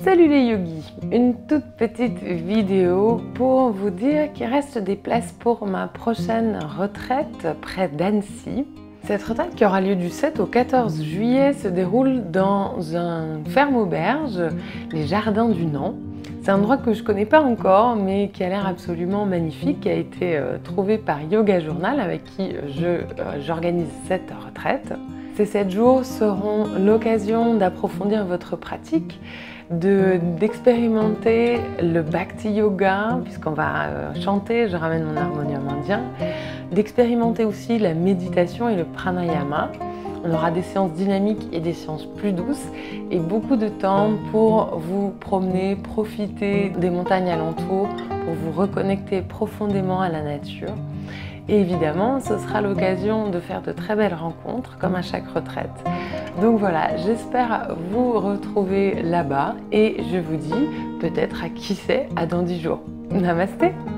Salut les yogis, une toute petite vidéo pour vous dire qu'il reste des places pour ma prochaine retraite près d'Annecy. Cette retraite qui aura lieu du 7 au 14 juillet se déroule dans une ferme auberge, les Jardins du Nant. C'est un endroit que je ne connais pas encore mais qui a l'air absolument magnifique, qui a été trouvé par Yoga Journal avec qui j'organise cette retraite. Ces 7 jours seront l'occasion d'approfondir votre pratique, d'expérimenter le Bhakti Yoga, puisqu'on va chanter, je ramène mon harmonium indien, d'expérimenter aussi la méditation et le pranayama. On aura des séances dynamiques et des séances plus douces et beaucoup de temps pour vous promener, profiter des montagnes alentours, pour vous reconnecter profondément à la nature. Et évidemment, ce sera l'occasion de faire de très belles rencontres, comme à chaque retraite. Donc voilà, j'espère vous retrouver là-bas et je vous dis peut-être à qui sait, à dans 10 jours. Namasté!